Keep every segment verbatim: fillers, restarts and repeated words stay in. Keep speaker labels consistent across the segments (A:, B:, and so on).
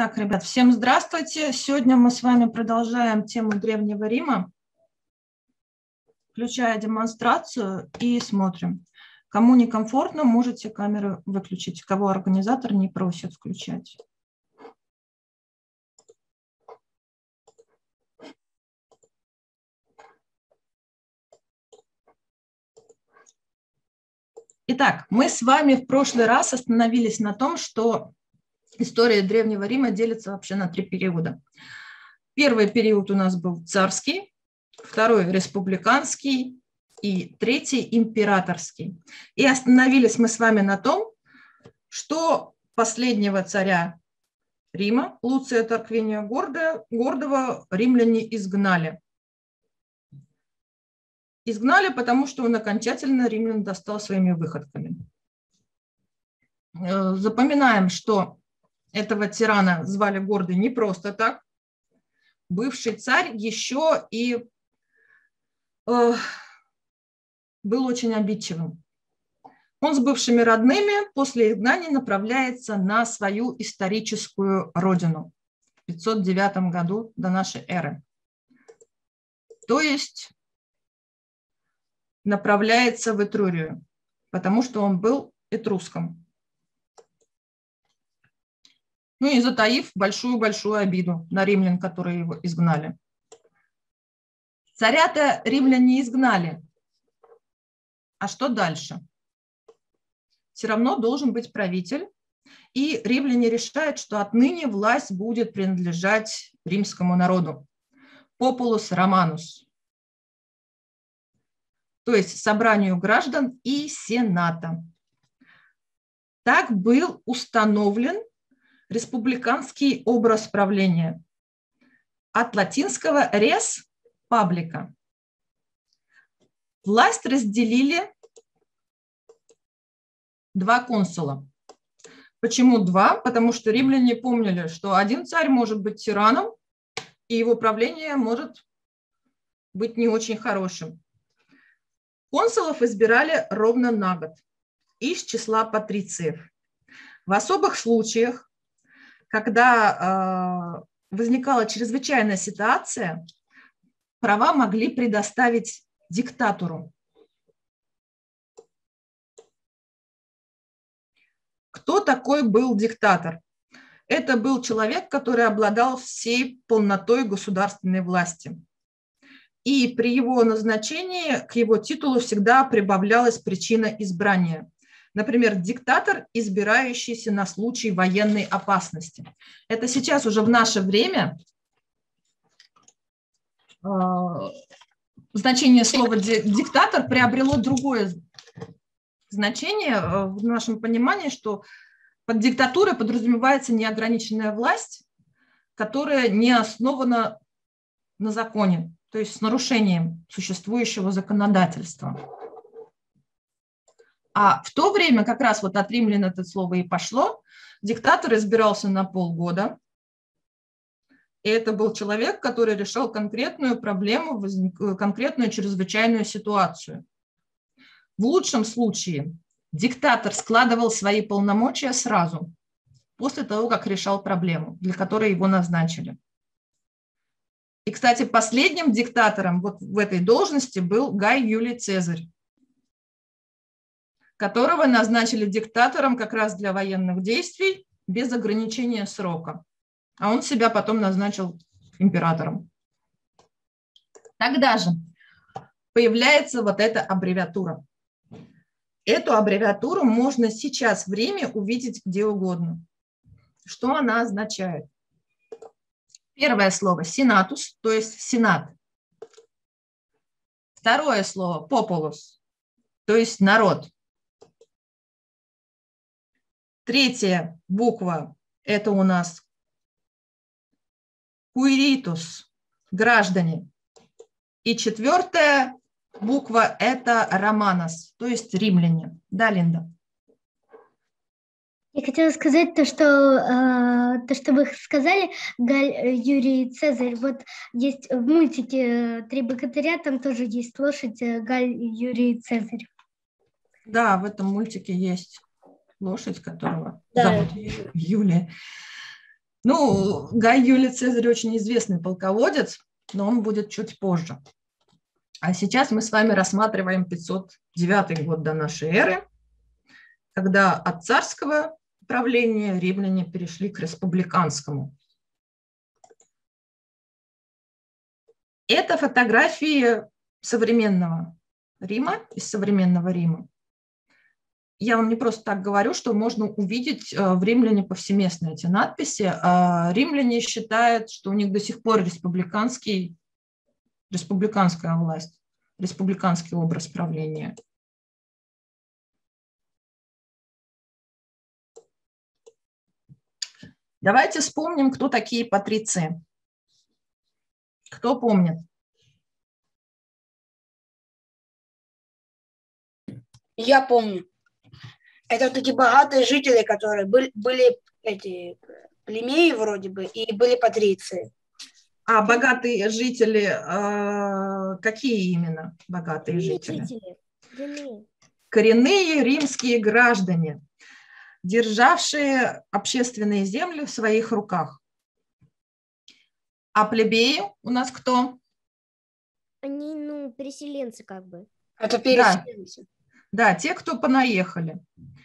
A: Так, ребят, всем здравствуйте. Сегодня мы с вами продолжаем тему Древнего Рима, включая демонстрацию, и смотрим. Кому некомфортно, можете камеру выключить, кого организатор не просит включать. Итак, мы с вами в прошлый раз остановились на том, что история Древнего Рима делится вообще на три периода. Первый период у нас был царский, второй республиканский и третий императорский. И остановились мы с вами на том, что последнего царя Рима, Луция Тарквиния Гордого, римляне изгнали. Изгнали, потому что он окончательно римлян достал своими выходками. Запоминаем, что этого тирана звали Гордый не просто так. Бывший царь еще и э, был очень обидчивым. Он с бывшими родными после изгнания направляется на свою историческую родину в пятьсот девятом году до нашей эры. То есть направляется в Этрурию, потому что он был этруском. Ну и затаив большую-большую обиду на римлян, которые его изгнали. Царя-то римляне изгнали. А что дальше? Все равно должен быть правитель, и римляне решают, что отныне власть будет принадлежать римскому народу. Популус Романус. То есть собранию граждан и сената. Так был установлен республиканский образ правления. От латинского res – паблика. Власть разделили два консула. Почему два? Потому что римляне помнили, что один царь может быть тираном, и его правление может быть не очень хорошим. Консулов избирали ровно на год из числа патрициев. В особых случаях, когда э, возникала чрезвычайная ситуация, права могли предоставить диктатору. Кто такой был диктатор? Это был человек, который обладал всей полнотой государственной власти. И при его назначении к его титулу всегда прибавлялась причина избрания. Например, диктатор, избирающийся на случай военной опасности. Это сейчас уже в наше время э, значение слова диктатор приобрело другое значение э, в нашем понимании, что под диктатурой подразумевается неограниченная власть, которая не основана на законе, то есть с нарушением существующего законодательства. А в то время как раз вот от римлян это слово и пошло. Диктатор избирался на полгода. И это был человек, который решал конкретную проблему, конкретную чрезвычайную ситуацию. В лучшем случае диктатор складывал свои полномочия сразу, после того, как решал проблему, для которой его назначили. И, кстати, последним диктатором вот в этой должности был Гай Юлий Цезарь, которого назначили диктатором как раз для военных действий без ограничения срока. А он себя потом назначил императором. Тогда же появляется вот эта аббревиатура. Эту аббревиатуру можно сейчас в Риме увидеть где угодно. Что она означает? Первое слово – сенатус, то есть сенат. Второе слово – популус, то есть народ. Третья буква – это у нас куиритус, граждане. И четвертая буква – это романос, то есть римляне. Да, Линда?
B: Я хотела сказать то, что, э, то, что вы сказали, Галь Юрий Цезарь. Вот есть в мультике «Три богатыря», там тоже есть лошадь Галь Юрий Цезарь.
A: Да, в этом мультике есть лошадь, которого
B: да.
A: зовут Юлия. Ну, Гай Юлий Цезарь очень известный полководец, но он будет чуть позже. А сейчас мы с вами рассматриваем пятьсот девятый год до нашей эры, когда от царского правления римляне перешли к республиканскому. Это фотографии современного Рима, из современного Рима. Я вам не просто так говорю, что можно увидеть в Римляне повсеместно эти надписи. Римляне считают, что у них до сих пор республиканский, республиканская власть, республиканский образ правления. Давайте вспомним, кто такие патриции. Кто помнит?
C: Я помню. Это вот эти богатые жители, которые были, были эти племеи вроде бы, и были патриции.
A: А богатые жители, э, какие именно богатые жители?
B: жители? Коренные.
A: Коренные римские граждане, державшие общественные земли в своих руках. А плебеи у нас кто?
B: Они, ну, переселенцы как бы.
C: Это переселенцы.
A: Да, да, те, кто понаехали.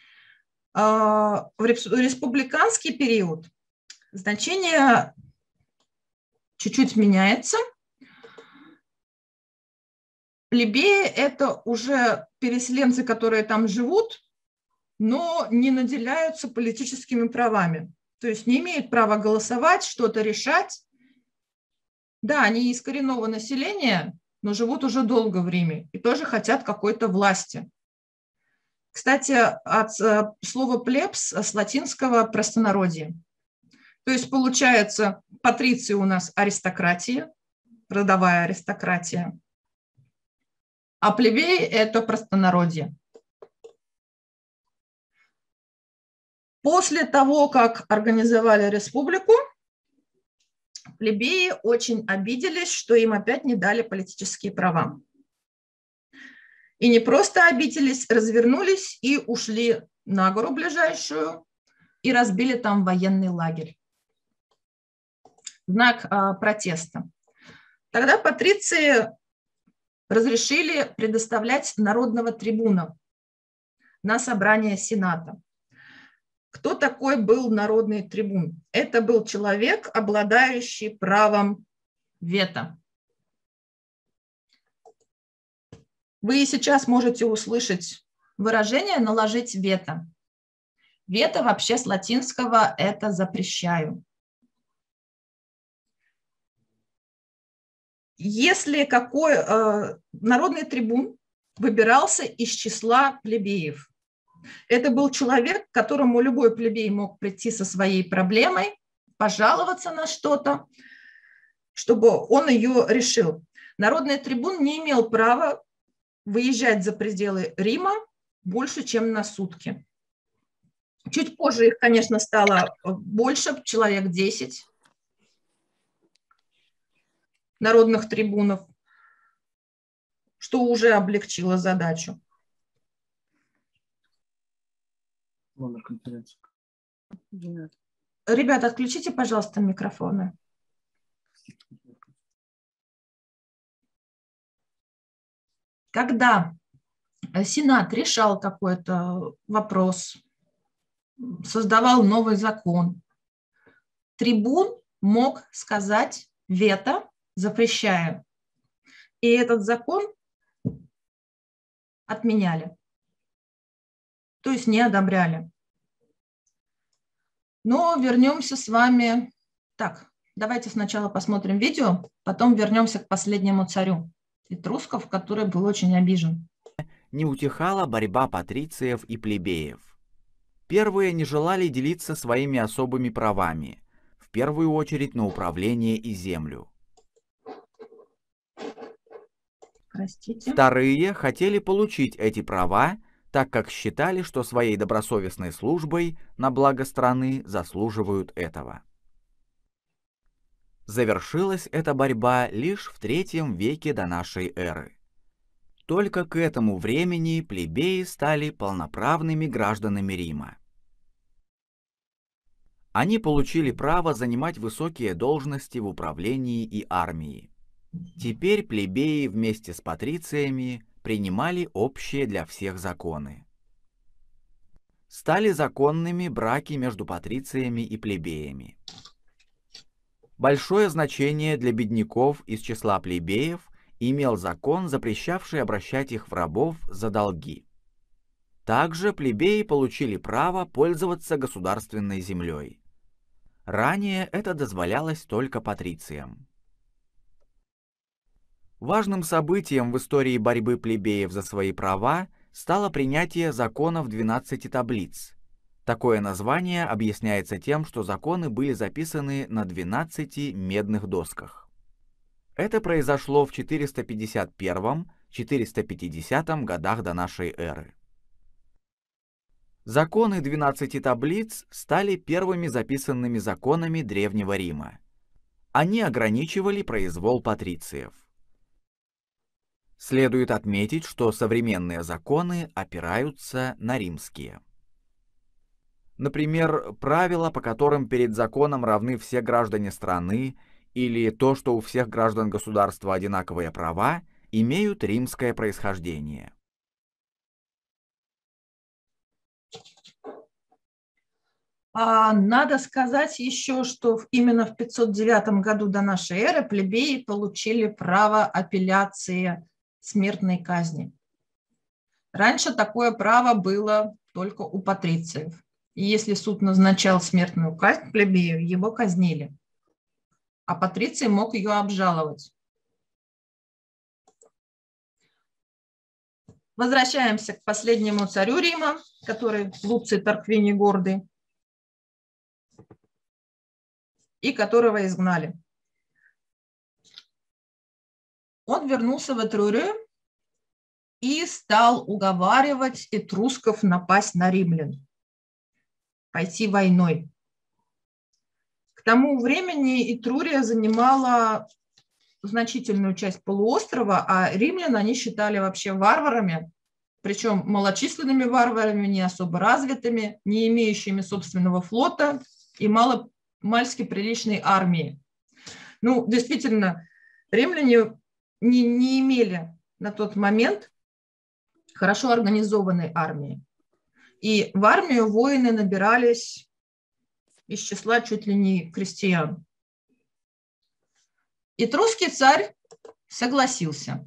A: В республиканский период значение чуть-чуть меняется. Плебеи – это уже переселенцы, которые там живут, но не наделяются политическими правами. То есть не имеют права голосовать, что-то решать. Да, они из коренного населения, но живут уже долго в Риме и тоже хотят какой-то власти. Кстати, от слова «плебс» с латинского «простонародье». То есть получается, патриции у нас аристократия, родовая аристократия, а плебеи – это простонародье. После того, как организовали республику, плебеи очень обиделись, что им опять не дали политические права. И не просто обиделись, развернулись и ушли на гору ближайшую и разбили там военный лагерь. Знак а, протеста. Тогда патриции разрешили предоставлять народного трибуна на собрание Сената. Кто такой был народный трибун? Это был человек, обладающий правом вето. Вы сейчас можете услышать выражение «наложить вето». Вето вообще с латинского – это «запрещаю». Если какой э, народный трибун выбирался из числа плебеев, это был человек, к которому любой плебей мог прийти со своей проблемой, пожаловаться на что-то, чтобы он ее решил. Народный трибун не имел права выезжать за пределы Рима больше, чем на сутки. Чуть позже их, конечно, стало больше, человек десять народных трибунов, что уже облегчило задачу.
D: Номер конференции.
A: Ребята, отключите, пожалуйста, микрофоны. Когда Сенат решал какой-то вопрос, создавал новый закон, трибун мог сказать вето, запрещая. И этот закон отменяли. То есть не одобряли. Но вернемся с вами. Так, давайте сначала посмотрим видео, потом вернемся к последнему царю этрусков, который был очень обижен.
E: Не утихала борьба патрициев и плебеев. Первые не желали делиться своими особыми правами, в первую очередь на управление и землю.
A: Простите.
E: Вторые хотели получить эти права, так как считали, что своей добросовестной службой на благо страны заслуживают этого. Завершилась эта борьба лишь в третьем веке до нашей эры. Только к этому времени плебеи стали полноправными гражданами Рима. Они получили право занимать высокие должности в управлении и армии. Теперь плебеи вместе с патрициями принимали общие для всех законы. Стали законными браки между патрициями и плебеями. Большое значение для бедняков из числа плебеев имел закон, запрещавший обращать их в рабов за долги. Также плебеи получили право пользоваться государственной землей. Ранее это дозволялось только патрициям. Важным событием в истории борьбы плебеев за свои права стало принятие законов двенадцати таблиц. Такое название объясняется тем, что законы были записаны на двенадцати медных досках. Это произошло в четыреста пятьдесят первом — четыреста пятидесятом годах до нашей эры. Законы двенадцати таблиц стали первыми записанными законами Древнего Рима. Они ограничивали произвол патрициев. Следует отметить, что современные законы опираются на римские. Например, правила, по которым перед законом равны все граждане страны, или то, что у всех граждан государства одинаковые права, имеют римское происхождение.
A: А надо сказать еще, что именно в пятьсот девятом году до нашей эры плебеи получили право апелляции смертной казни. Раньше такое право было только у патрициев. И если суд назначал смертную казнь плебею, его казнили. А патриций мог ее обжаловать. Возвращаемся к последнему царю Рима, который Луций Тарквиний Гордый, и которого изгнали. Он вернулся в Этрурию и стал уговаривать этрусков напасть на римлян, пойти войной. К тому времени Этрурия занимала значительную часть полуострова, а римлян они считали вообще варварами, причем малочисленными варварами, не особо развитыми, не имеющими собственного флота и мало-мальски приличной армии. Ну, действительно, римляне не, не имели на тот момент хорошо организованной армии. И в армию воины набирались из числа чуть ли не крестьян. Этрусский царь согласился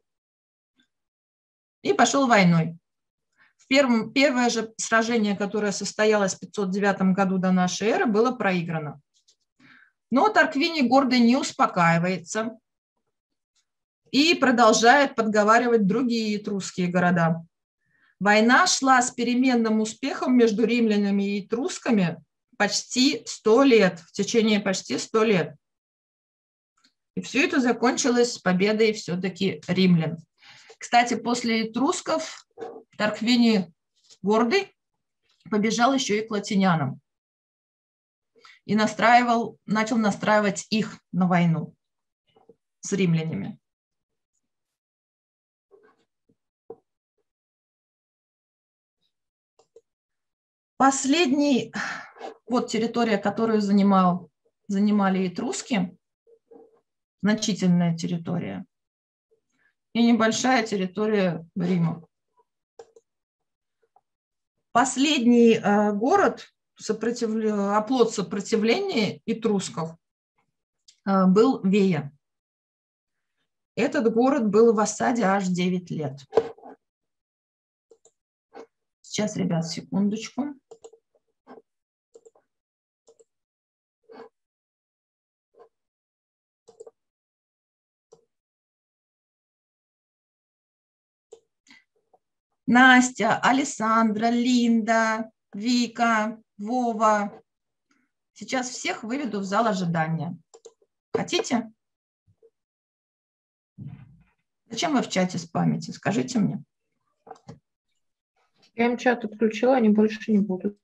A: и пошел войной. В первом, первое же сражение, которое состоялось в пятьсот девятом году до нашей эры, было проиграно. Но Тарквиний Гордый не успокаивается и продолжает подговаривать другие этрусские города. Война шла с переменным успехом между римлянами и этрусками почти сто лет, в течение почти ста лет. И все это закончилось победой все-таки римлян. Кстати, после этрусков Тарквиний Гордый побежал еще и к латинянам и настраивал, начал настраивать их на войну с римлянами. Последний, вот территория, которую занимал, занимали этруски, значительная территория, и небольшая территория Рима. Последний э, город, сопротив... оплот сопротивления этрусков, э, был Вея. Этот город был в осаде аж девять лет. Сейчас, ребят, секундочку. Настя, Александра, Линда, Вика, Вова. Сейчас всех выведу в зал ожидания. Хотите? Зачем вы в чате спамите? Скажите мне.
F: Я им чат отключила, они больше не будут.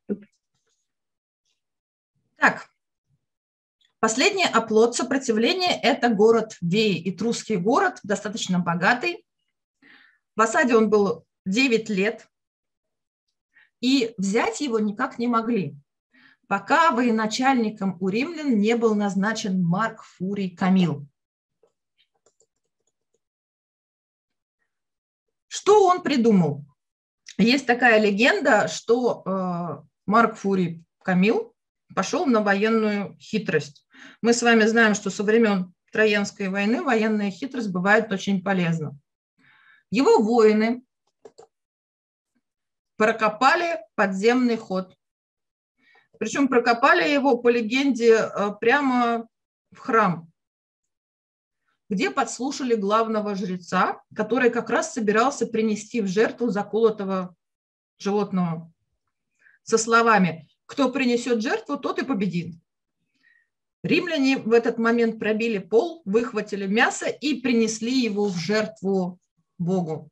A: Так. Последний оплот сопротивления – это город Веи, этрусский город, достаточно богатый. В осаде он был девять лет, и взять его никак не могли. пока военачальником у римлян не был назначен Марк Фурий Камил. Что он придумал? Есть такая легенда, что э, Марк Фурий Камил пошел на военную хитрость. Мы с вами знаем, что со времен Троянской войны военная хитрость бывает очень полезна. Его воины прокопали подземный ход. Причем прокопали его, по легенде, прямо в храм, где подслушали главного жреца, который как раз собирался принести в жертву заколотого животного со словами: «Кто принесет жертву, тот и победит». Римляне в этот момент пробили пол, выхватили мясо и принесли его в жертву Богу,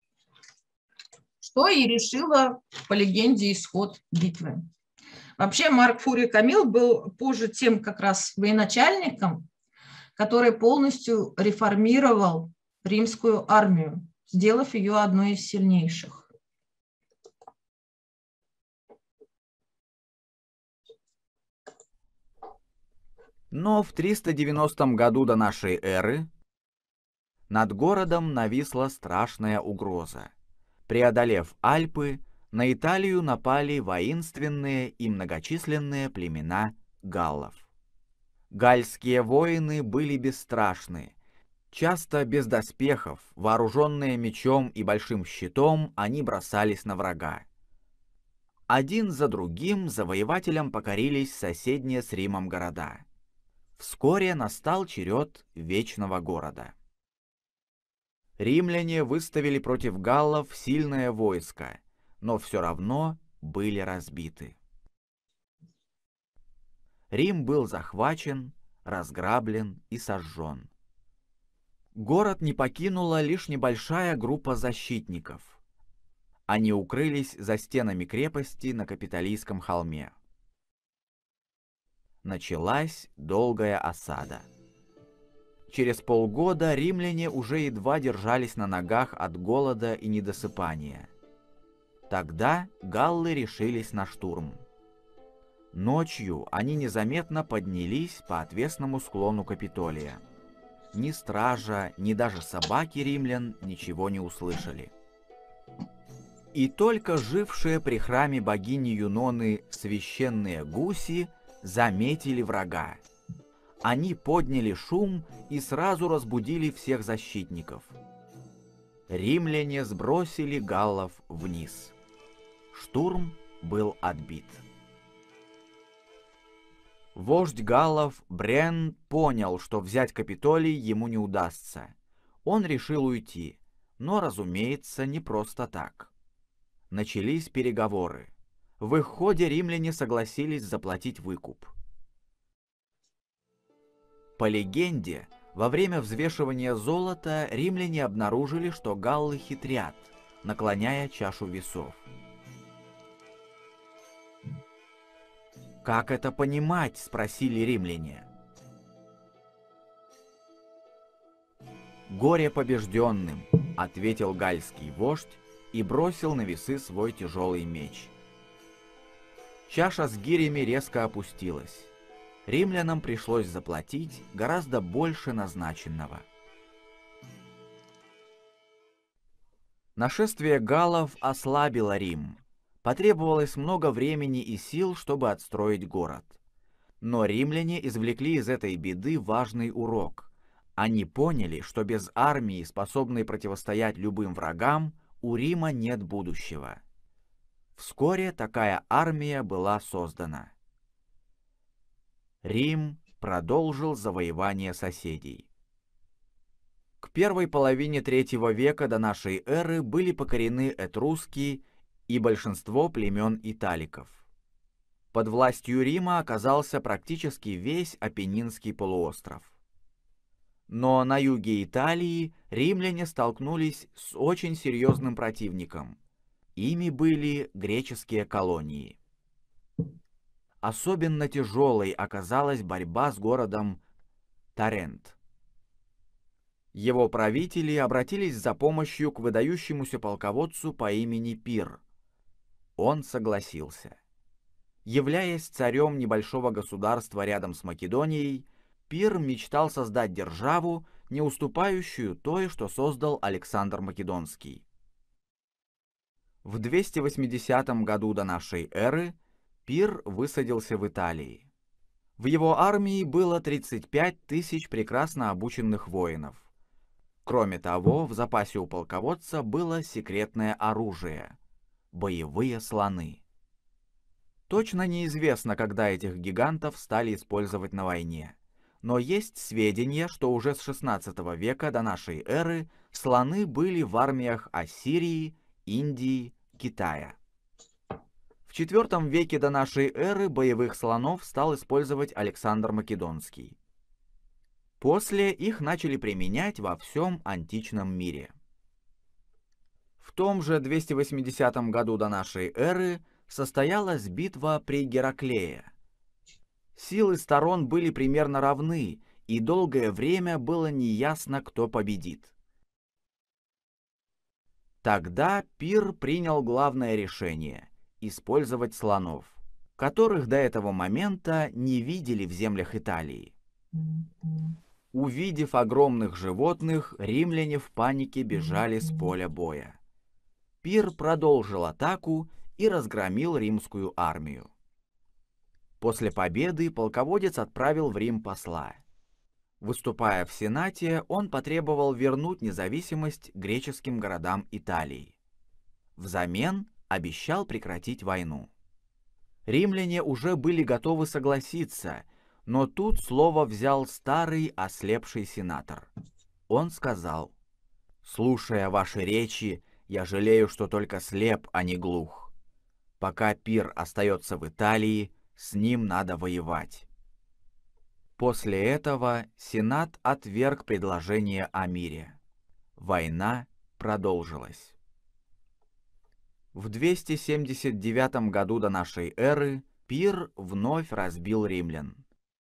A: что и решило, по легенде, исход битвы. Вообще Марк Фурий Камил был позже тем как раз военачальником, который полностью реформировал римскую армию, сделав ее одной из сильнейших.
E: Но в триста девяностом году до нашей эры над городом нависла страшная угроза. Преодолев Альпы, на Италию напали воинственные и многочисленные племена галлов. Гальские воины были бесстрашны. Часто без доспехов, вооруженные мечом и большим щитом, они бросались на врага. Один за другим завоевателям покорились соседние с Римом города. Вскоре настал черед Вечного города. Римляне выставили против галлов сильное войско, но все равно были разбиты. Рим был захвачен, разграблен и сожжен. Город не покинула лишь небольшая группа защитников. Они укрылись за стенами крепости на Капитолийском холме. Началась долгая осада. Через полгода римляне уже едва держались на ногах от голода и недосыпания. Тогда галлы решились на штурм. Ночью они незаметно поднялись по отвесному склону Капитолия. Ни стража, ни даже собаки римлян ничего не услышали. И только жившие при храме богини Юноны священные гуси заметили врага. Они подняли шум и сразу разбудили всех защитников. Римляне сбросили галлов вниз. Штурм был отбит. Вождь галлов Брен понял, что взять Капитолий ему не удастся. Он решил уйти, но, разумеется, не просто так. Начались переговоры. В их ходе римляне согласились заплатить выкуп. По легенде, во время взвешивания золота римляне обнаружили, что галлы хитрят, наклоняя чашу весов. «Как это понимать?» — спросили римляне. «Горе побежденным», — ответил гальский вождь и бросил на весы свой тяжелый меч. Чаша с гирями резко опустилась. Римлянам пришлось заплатить гораздо больше назначенного. Нашествие галлов ослабило Рим. Потребовалось много времени и сил, чтобы отстроить город. Но римляне извлекли из этой беды важный урок. Они поняли, что без армии, способной противостоять любым врагам, у Рима нет будущего. Вскоре такая армия была создана. Рим продолжил завоевание соседей. К первой половине третьего века до нашей эры были покорены этруски и большинство племен италиков. Под властью Рима оказался практически весь Апеннинский полуостров. Но на юге Италии римляне столкнулись с очень серьезным противником. Ими были греческие колонии. Особенно тяжелой оказалась борьба с городом Тарент. Его правители обратились за помощью к выдающемуся полководцу по имени Пир. Он согласился. Являясь царем небольшого государства рядом с Македонией, Пир мечтал создать державу, не уступающую той, что создал Александр Македонский. В двести восьмидесятом году до нашей эры Пир высадился в Италии. В его армии было тридцать пять тысяч прекрасно обученных воинов. Кроме того, в запасе у полководца было секретное оружие – боевые слоны. Точно неизвестно, когда этих гигантов стали использовать на войне, но есть сведения, что уже с шестнадцатого века до нашей эры слоны были в армиях Ассирии, Индии, Китая. В четвёртом веке до нашей эры боевых слонов стал использовать Александр Македонский. После их начали применять во всем античном мире. В том же двести восьмидесятом году до нашей эры состоялась битва при Гераклее. Силы сторон были примерно равны, и долгое время было неясно, кто победит. Тогда Пир принял главное решение – использовать слонов, которых до этого момента не видели в землях Италии. Увидев огромных животных, римляне в панике бежали с поля боя. Пир продолжил атаку и разгромил римскую армию. После победы полководец отправил в Рим посла. Выступая в Сенате, он потребовал вернуть независимость греческим городам Италии. Взамен обещал прекратить войну. Римляне уже были готовы согласиться, но тут слово взял старый ослепший сенатор. Он сказал: «Слушая ваши речи, я жалею, что только слеп, а не глух. Пока Пир остается в Италии, с ним надо воевать». После этого Сенат отверг предложение о мире. Война продолжилась. В двести семьдесят девятом году до нашей эры Пир вновь разбил римлян.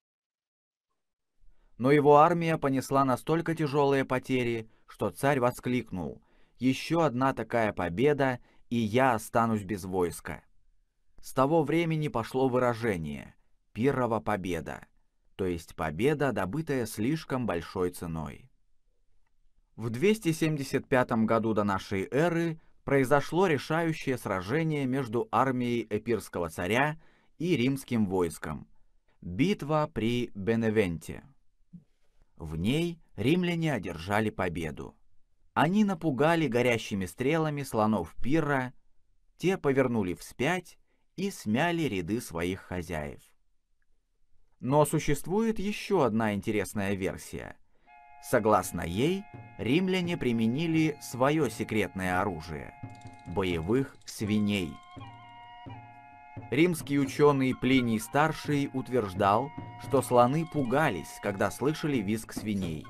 E: Но его армия понесла настолько тяжелые потери, что царь воскликнул: «Еще одна такая победа, и я останусь без войска». С того времени пошло выражение «Пиррова победа», то есть победа, добытая слишком большой ценой. В двести семьдесят пятом году до нашей эры произошло решающее сражение между армией эпирского царя и римским войском – битва при Беневенте. В ней римляне одержали победу. Они напугали горящими стрелами слонов Пирра, те повернули вспять и смяли ряды своих хозяев. Но существует еще одна интересная версия. Согласно ей, римляне применили свое секретное оружие – боевых свиней. Римский ученый Плиний Старший утверждал, что слоны пугались, когда слышали визг свиней.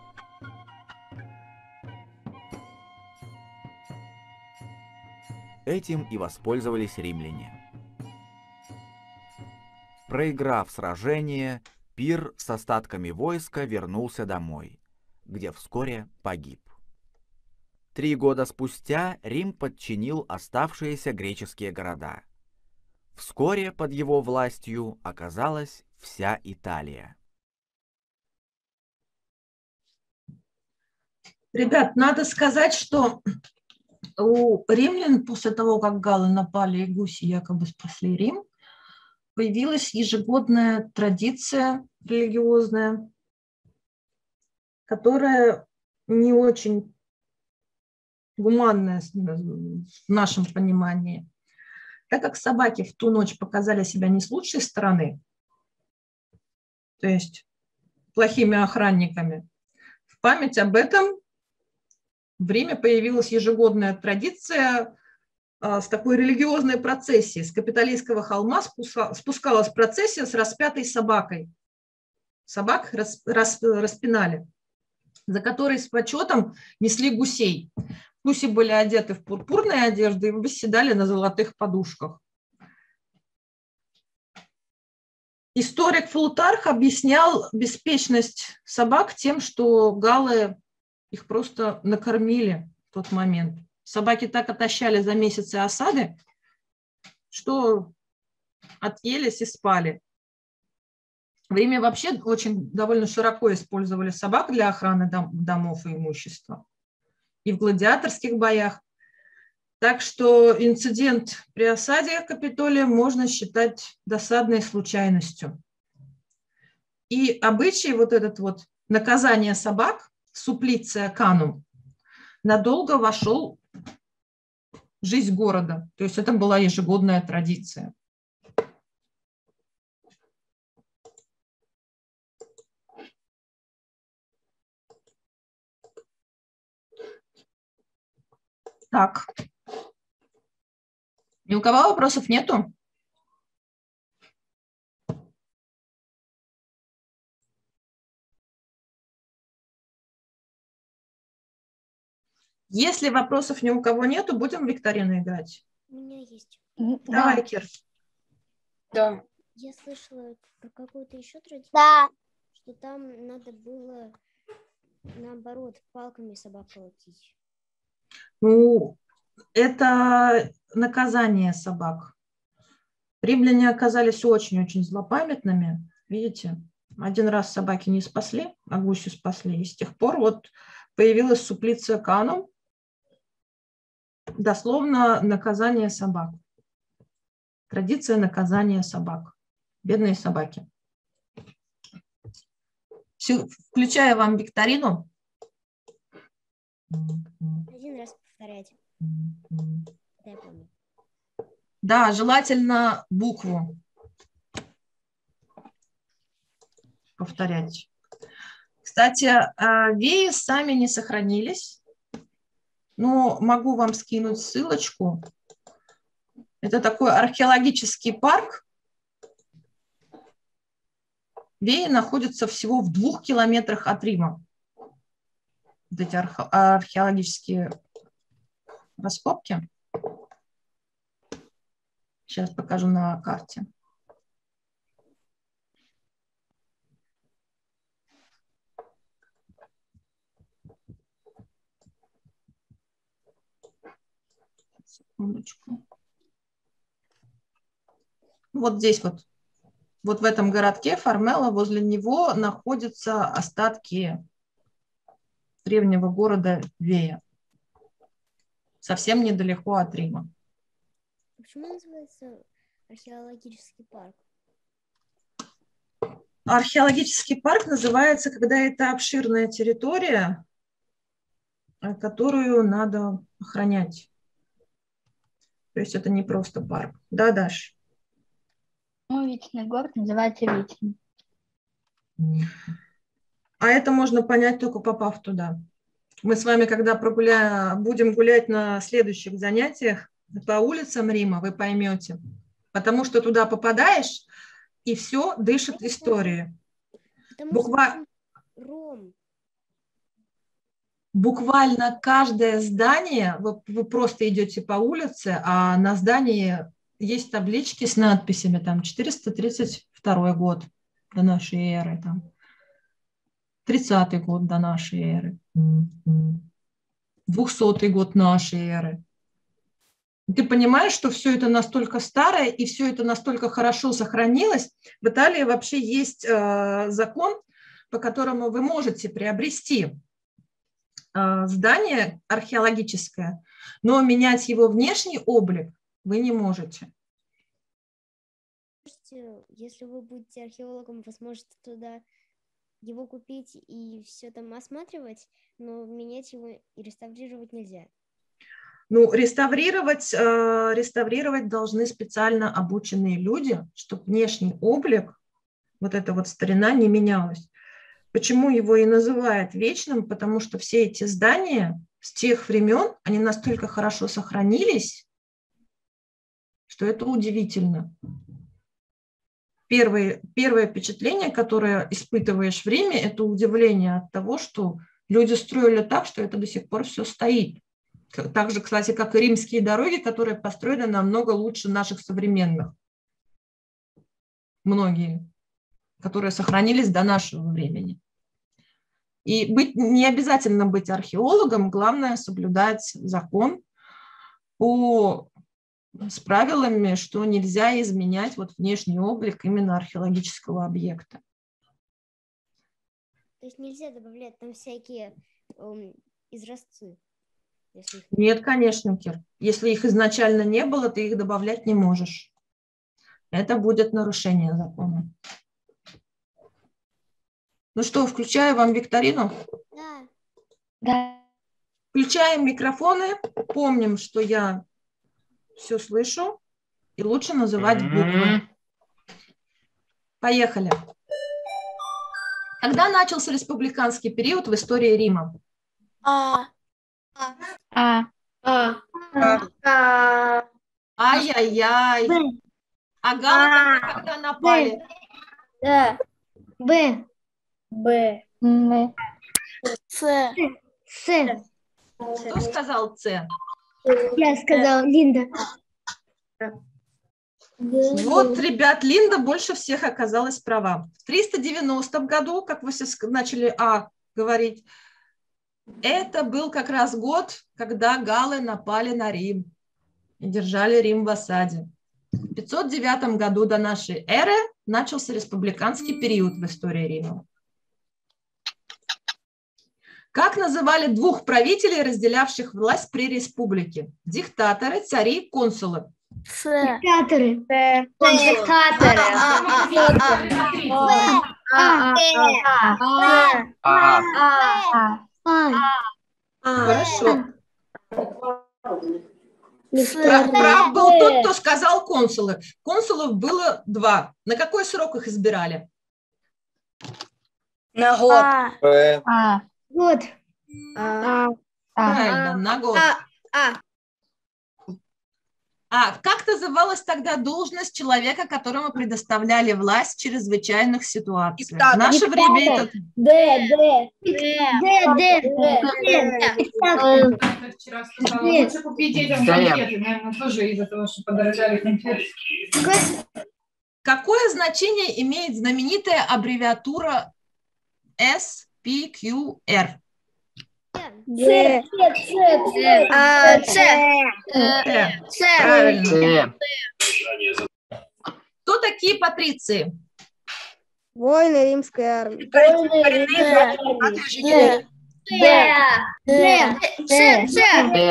E: Этим и воспользовались римляне. Проиграв сражение, Пир с остатками войска вернулся домой, где вскоре погиб. Три года спустя Рим подчинил оставшиеся греческие города. Вскоре под его властью оказалась вся Италия.
A: Ребят, надо сказать, что у римлян после того, как галлы напали и гуси якобы спасли Рим, появилась ежегодная традиция религиозная, которая не очень гуманная в нашем понимании. Так как собаки в ту ночь показали себя не с лучшей стороны, то есть плохими охранниками, в память об этом в Риме появилась ежегодная традиция с такой религиозной процессией. С Капитолийского холма спускалась процессия с распятой собакой. Собак распинали, за которой с почетом несли гусей. Гуси были одеты в пурпурные одежды и восседали на золотых подушках. Историк Плутарх объяснял беспечность собак тем, что галлы их просто накормили в тот момент. Собаки так отощали за месяцы осады, что отъелись и спали. В Риме вообще очень довольно широко использовали собак для охраны дом, домов и имущества. И в гладиаторских боях. Так что инцидент при осаде Капитолия можно считать досадной случайностью. И обычай вот этот вот наказание собак, supplicia canum, надолго вошел в жизнь города. То есть это была ежегодная традиция. Так. Ни у кого вопросов нету? Если вопросов ни у кого нету, будем в викторину играть.
B: У меня есть.
A: Давай, Кир.
C: Да.
B: Я слышала про какую-то еще традицию,
G: Да.
B: что там надо было, наоборот, палками собак колотить.
A: Ну, это наказание собак. Римляне оказались очень-очень злопамятными. Видите, один раз собаки не спасли, а гусю спасли. И с тех пор вот появилась supplicia canum, дословно наказание собак. Традиция наказания собак. Бедные собаки. Все, включаю вам викторину.
B: Один раз повторять. Да, я помню.
A: Да, желательно букву повторять. Кстати, веи сами не сохранились, но могу вам скинуть ссылочку. Это такой археологический парк. Веи находятся всего в двух километрах от Рима. Вот эти археологические раскопки. Сейчас покажу на карте. Секундочку. Вот здесь вот, вот в этом городке Формелло, возле него находятся остатки древнего города Вея. Совсем недалеко от Рима.
B: Почему называется археологический парк?
A: Археологический парк называется, когда это обширная территория, которую надо охранять. То есть это не просто парк. Да, Даш?
G: Мой вечный город называется Вечный.
A: А это можно понять, только попав туда. Мы с вами, когда прогуля... будем гулять на следующих занятиях по улицам Рима, вы поймете. Потому что туда попадаешь, и все дышит историей. Буква...
B: Ром.
A: Буквально каждое здание, вы, вы просто идете по улице, а на здании есть таблички с надписями, там четыреста тридцать второй год до нашей эры, там тридцатый год до нашей эры, двухсотый год нашей эры. Ты понимаешь, что все это настолько старое и все это настолько хорошо сохранилось. В Италии вообще есть э, закон, по которому вы можете приобрести э, здание археологическое, но менять его внешний облик вы не можете.
B: Если вы будете археологом, вы сможете туда его купить и все там осматривать, но менять его и реставрировать нельзя.
A: Ну, реставрировать, э, реставрировать должны специально обученные люди, чтобы внешний облик, вот эта вот старина, не менялась. Почему его и называют вечным? Потому что все эти здания с тех времен, они настолько хорошо сохранились, что это удивительно. Первое, первое впечатление, которое испытываешь в Риме, это удивление от того, что люди строили так, что это до сих пор все стоит. Так же, кстати, как и римские дороги, которые построены намного лучше наших современных. Многие, которые сохранились до нашего времени. И быть, не обязательно быть археологом, главное соблюдать закон по с правилами, что нельзя изменять вот внешний облик именно археологического объекта.
B: То есть нельзя добавлять там всякие um, изразцы? Если их...
A: Нет, конечно, Кир. Если их изначально не было, ты их добавлять не можешь. Это будет нарушение закона. Ну что, включаю вам викторину?
B: Да.
G: Да.
A: Включаем микрофоны. Помним, что я все слышу. И лучше называть буквы. Поехали. Когда начался республиканский период в истории Рима?
C: А.
G: А.
C: А. А.
A: Ай-яй-яй. А галлы тогда когда напали?
B: Да. Б.
C: Б.
G: М.
C: С.
B: С.
A: Кто сказал С?
B: Я сказала Линда.
A: Вот, ребят, Линда больше всех оказалась права. В триста девяностом году, как вы все начали А говорить, это был как раз год, когда галлы напали на Рим и держали Рим в осаде. В пятьсот девятом году до нашей эры начался республиканский период в истории Рима. Как называли двух правителей, разделявших власть при республике? Диктаторы, цари, консулы.
C: С.
B: Диктаторы.
C: Диктаторы.
A: Хорошо. Прав, прав был тот, кто сказал консулы. Консулов было два. На какой срок их избирали?
C: На год.
G: А.
B: Вот.
A: Правильно, на год.
C: А.
A: А как называлась тогда должность человека, которому предоставляли власть в чрезвычайных ситуациях?
C: Диктатор.
A: В наше время это...
B: Д. Д. Д. Д.
F: Вчера сказала, лучше купить детям конфеты. Наверное, тоже из-за того, что подорожали конфеты.
A: Какое значение имеет знаменитая аббревиатура эс пи кью эр?
B: Ц.
C: А. С.
A: Т.
C: С.
A: Правильно. Кто такие патриции?
H: Воины римской армии.
C: Коренные жители.
B: Д. Д.
C: С. С.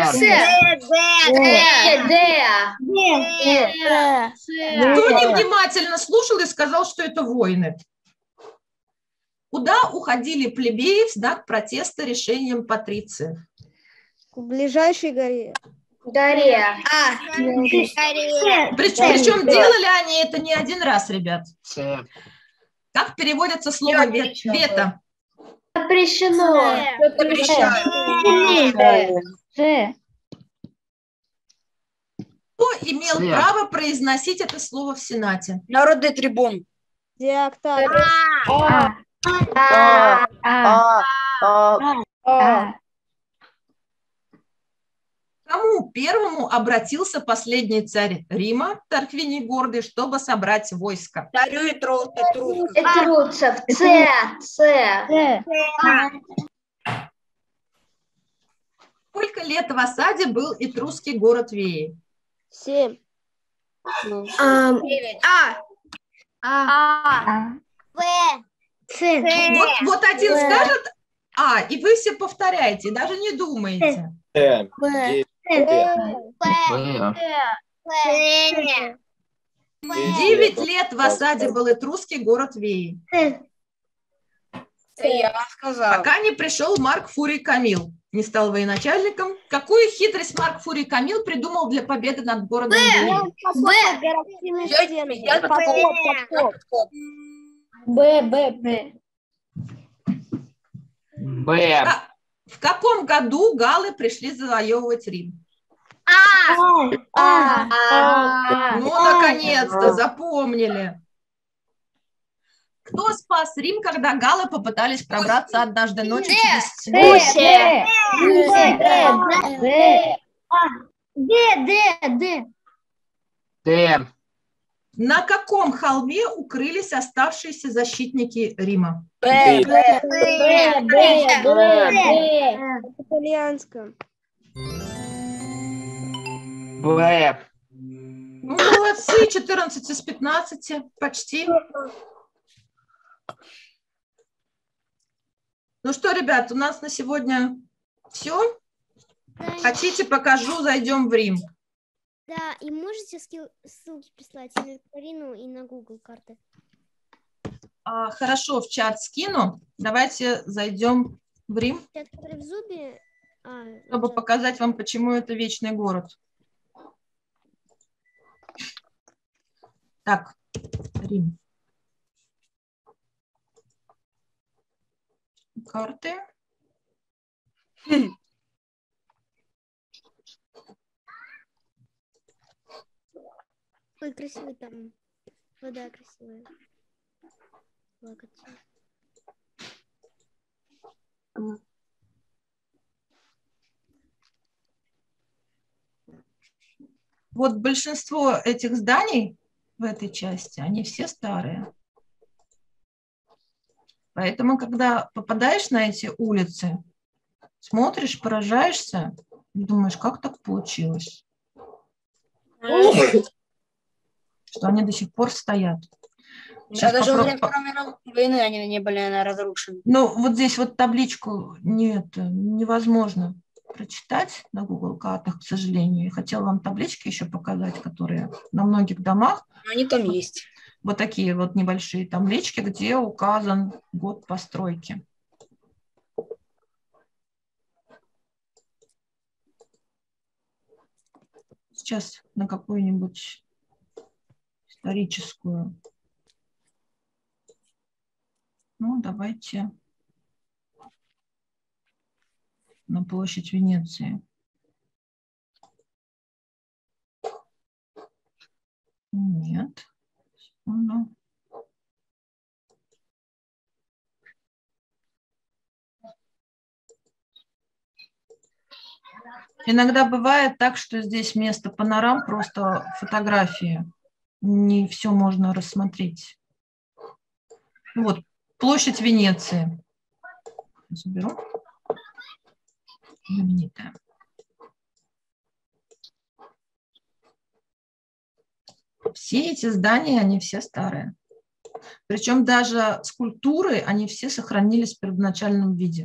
A: Кто невнимательно слушал и сказал, что это воины? Куда уходили плебеи в знак протеста решением патриции?
H: К ближайшей горе.
B: Горе.
C: А.
A: Причем, причем делали они это не один раз, ребят. Как переводится слово ве- вето?
B: Запрещено.
G: С.
A: Кто имел право произносить это слово в Сенате?
C: Народный трибун.
H: Диктатор.
G: А. А. А. А.
A: К кому первому обратился последний царь Рима, Тарквиний Гордый, чтобы собрать войско?
C: Царю и тру- этрускам.
B: Этрусов. Ц. Ц.
A: Сколько лет в осаде был этрусский город Веи?
H: Семь.
B: А.
G: А.
B: Ц.
A: Вот, вот один скажет А, и вы все повторяете, даже не думаете. Девять лет в осаде был этрусский город Веи,
C: Я сказал.
A: пока не пришел Марк Фурий Камил, не стал военачальником. Какую хитрость Марк Фурий Камил придумал для победы над городом Веи?
C: Я подкоп.
B: Б. Б. Б.
E: Б.
A: А, в каком году галлы пришли завоевывать Рим?
B: А.
A: Ну, наконец-то, запомнили. Кто спас Рим, когда галлы попытались пробраться однажды ночью через стену?
B: Д. Д. Д.
E: Д.
A: На каком холме укрылись оставшиеся защитники Рима?
C: Б. Б.
H: Итальянском.
E: Б.
A: Ну, молодцы, четырнадцать из пятнадцати, почти. Ну что, ребят, у нас на сегодня все. Хотите, покажу, зайдем в Рим.
B: Да, и можете ссылки прислать и на Карину, и на Google карты.
A: А, хорошо, в чат скину. Давайте зайдем в Рим,
B: Чат, который в Зубе, а,
A: чтобы
B: чат.
A: показать вам, почему это вечный город. Так, Рим. Карты.
B: Ой, красивый там. Вода красивая. Плакать.
A: Вот большинство этих зданий в этой части, они все старые. Поэтому, когда попадаешь на эти улицы, смотришь, поражаешься, и думаешь, как так получилось, что они до сих пор стоят.
C: Да, даже во
A: попро-
C: время Второй мировой войны они не были, наверное, разрушены.
A: Ну, вот здесь вот табличку нет, невозможно прочитать на Google картах, к сожалению. Я хотела вам таблички еще показать, которые на многих домах.
C: Но они там есть.
A: Вот такие вот небольшие таблички, где указан год постройки. Сейчас на какую-нибудь историческую. Ну, давайте на площадь Венеции. Нет. Секунду. Иногда бывает так, что здесь вместо панорам просто фотографии. Не все можно рассмотреть. Вот, площадь Венеции. Заберу. Знаменитая. Все эти здания, они все старые. Причем даже скульптуры, они все сохранились в первоначальном виде.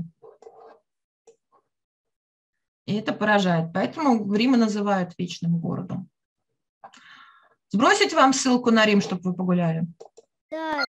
A: И это поражает. Поэтому Рим и называют вечным городом. Сбросить вам ссылку на Рим, чтобы вы погуляли?
B: Да,